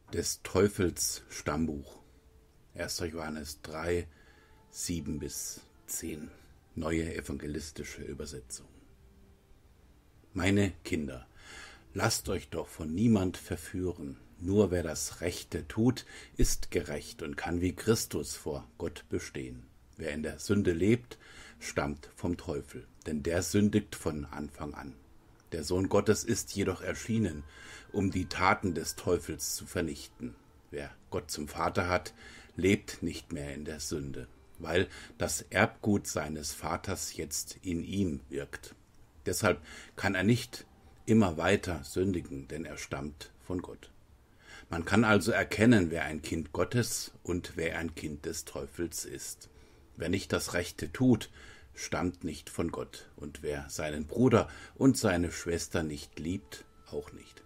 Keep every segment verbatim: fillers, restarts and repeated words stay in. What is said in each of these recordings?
Des Teufels Stammbuch. erster Johannes drei, sieben bis zehn. Neue evangelistische Übersetzung. Meine Kinder, lasst euch doch von niemand verführen. Nur wer das Rechte tut, ist gerecht und kann wie Christus vor Gott bestehen. Wer in der Sünde lebt, stammt vom Teufel, denn der sündigt von Anfang an. Der Sohn Gottes ist jedoch erschienen, um die Taten des Teufels zu vernichten. Wer Gott zum Vater hat, lebt nicht mehr in der Sünde, weil das Erbgut seines Vaters jetzt in ihm wirkt. Deshalb kann er nicht immer weiter sündigen, denn er stammt von Gott. Man kann also erkennen, wer ein Kind Gottes und wer ein Kind des Teufels ist. Wer nicht das Rechte tut, stammt nicht von Gott, und wer seinen Bruder und seine Schwester nicht liebt, auch nicht.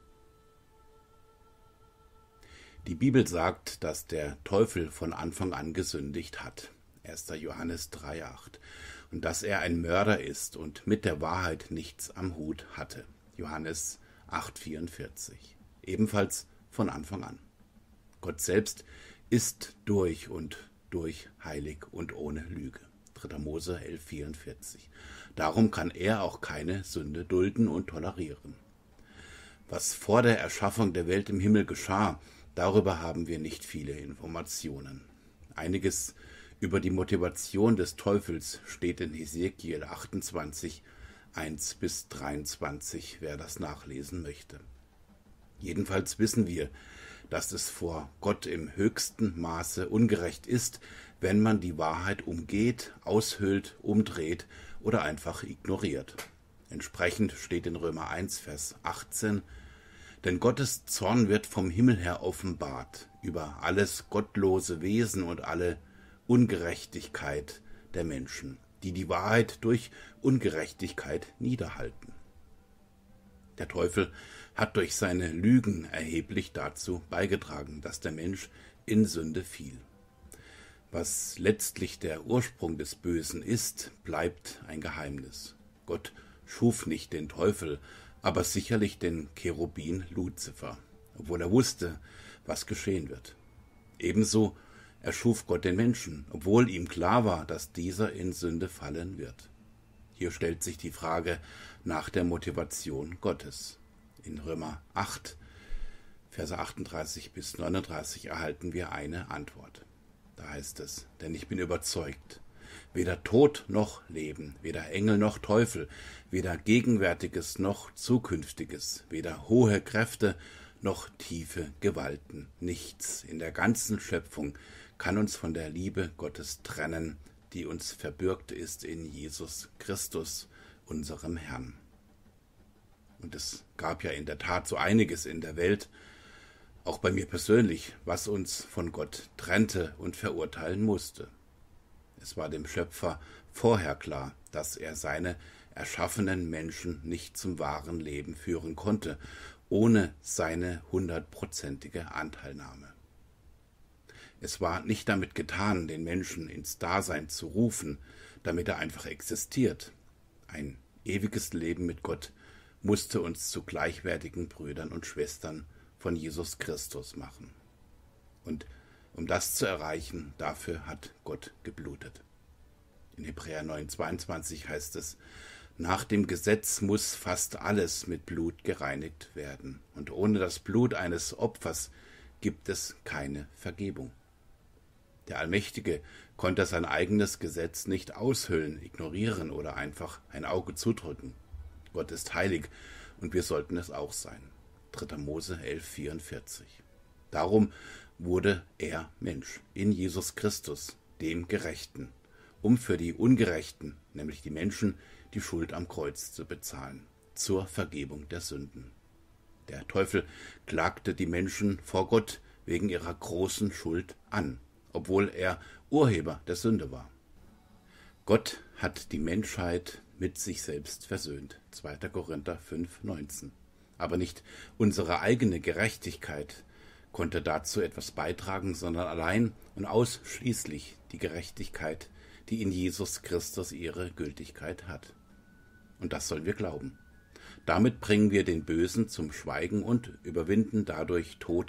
Die Bibel sagt, dass der Teufel von Anfang an gesündigt hat, erster Johannes drei, acht, und dass er ein Mörder ist und mit der Wahrheit nichts am Hut hatte, Johannes acht, vierundvierzig, ebenfalls von Anfang an. Gott selbst ist durch und durch heilig und ohne Lüge. dritter Mose elf, vierundvierzig. Darum kann er auch keine Sünde dulden und tolerieren. Was vor der Erschaffung der Welt im Himmel geschah, darüber haben wir nicht viele Informationen. Einiges über die Motivation des Teufels steht in Hesekiel achtundzwanzig, eins bis dreiundzwanzig, wer das nachlesen möchte. Jedenfalls wissen wir, dass es vor Gott im höchsten Maße ungerecht ist, wenn man die Wahrheit umgeht, aushöhlt, umdreht oder einfach ignoriert. Entsprechend steht in Römer eins, Vers achtzehn, denn Gottes Zorn wird vom Himmel her offenbart über alles gottlose Wesen und alle Ungerechtigkeit der Menschen, die die Wahrheit durch Ungerechtigkeit niederhalten. Der Teufel hat durch seine Lügen erheblich dazu beigetragen, dass der Mensch in Sünde fiel. Was letztlich der Ursprung des Bösen ist, bleibt ein Geheimnis. Gott schuf nicht den Teufel, aber sicherlich den Cherubin Luzifer, obwohl er wusste, was geschehen wird. Ebenso erschuf Gott den Menschen, obwohl ihm klar war, dass dieser in Sünde fallen wird. Hier stellt sich die Frage nach der Motivation Gottes. In Römer acht, Verse achtunddreißig bis neununddreißig erhalten wir eine Antwort. Da heißt es, denn ich bin überzeugt, weder Tod noch Leben, weder Engel noch Teufel, weder Gegenwärtiges noch Zukünftiges, weder hohe Kräfte noch tiefe Gewalten, nichts in der ganzen Schöpfung kann uns von der Liebe Gottes trennen, die uns verbürgt ist in Jesus Christus, unserem Herrn. Und es gab ja in der Tat so einiges in der Welt, auch bei mir persönlich, was uns von Gott trennte und verurteilen musste. Es war dem Schöpfer vorher klar, dass er seine erschaffenen Menschen nicht zum wahren Leben führen konnte, ohne seine hundertprozentige Anteilnahme. Es war nicht damit getan, den Menschen ins Dasein zu rufen, damit er einfach existiert. Ein ewiges Leben mit Gott musste uns zu gleichwertigen Brüdern und Schwestern von Jesus Christus machen. Und um das zu erreichen, dafür hat Gott geblutet. In Hebräer neun, zweiundzwanzig heißt es, nach dem Gesetz muss fast alles mit Blut gereinigt werden, und ohne das Blut eines Opfers gibt es keine Vergebung. Der Allmächtige konnte sein eigenes Gesetz nicht aushöhlen, ignorieren oder einfach ein Auge zudrücken. Gott ist heilig und wir sollten es auch sein. dritter Mose elf, vierundvierzig. Darum wurde er Mensch in Jesus Christus, dem Gerechten, um für die Ungerechten, nämlich die Menschen, die Schuld am Kreuz zu bezahlen, zur Vergebung der Sünden. Der Teufel klagte die Menschen vor Gott wegen ihrer großen Schuld an, obwohl er Urheber der Sünde war. Gott hat die Menschheit mit sich selbst versöhnt, zweiter Korinther fünf, neunzehn. Aber nicht unsere eigene Gerechtigkeit konnte dazu etwas beitragen, sondern allein und ausschließlich die Gerechtigkeit, die in Jesus Christus ihre Gültigkeit hat. Und das sollen wir glauben. Damit bringen wir den Bösen zum Schweigen und überwinden dadurch Tod,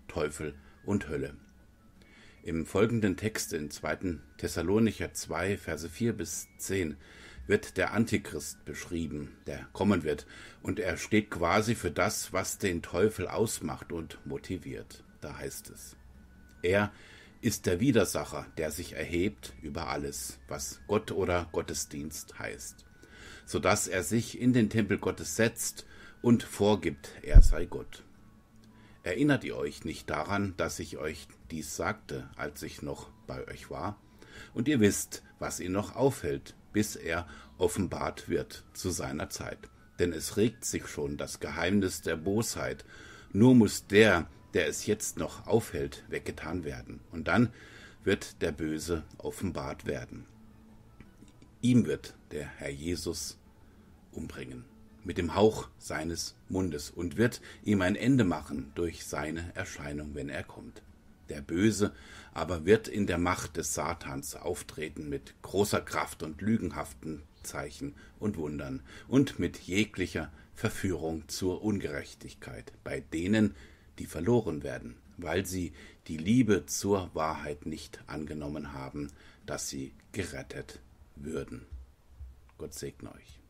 Teufel und Hölle. Im folgenden Text in zweiten Thessalonicher zwei, Verse vier bis zehn wird der Antichrist beschrieben, der kommen wird, und er steht quasi für das, was den Teufel ausmacht und motiviert. Da heißt es: Er ist der Widersacher, der sich erhebt über alles, was Gott oder Gottesdienst heißt, so dass er sich in den Tempel Gottes setzt und vorgibt, er sei Gott. Erinnert ihr euch nicht daran, dass ich euch dies sagte, als ich noch bei euch war? Und ihr wisst, was ihn noch aufhält, bis er offenbart wird zu seiner Zeit. Denn es regt sich schon das Geheimnis der Bosheit. Nur muss der, der es jetzt noch aufhält, weggetan werden. Und dann wird der Böse offenbart werden. Ihm wird der Herr Jesus umbringen mit dem Hauch seines Mundes und wird ihm ein Ende machen durch seine Erscheinung, wenn er kommt. Der Böse aber wird in der Macht des Satans auftreten mit großer Kraft und lügenhaften Zeichen und Wundern und mit jeglicher Verführung zur Ungerechtigkeit bei denen, die verloren werden, weil sie die Liebe zur Wahrheit nicht angenommen haben, dass sie gerettet würden. Gott segne euch.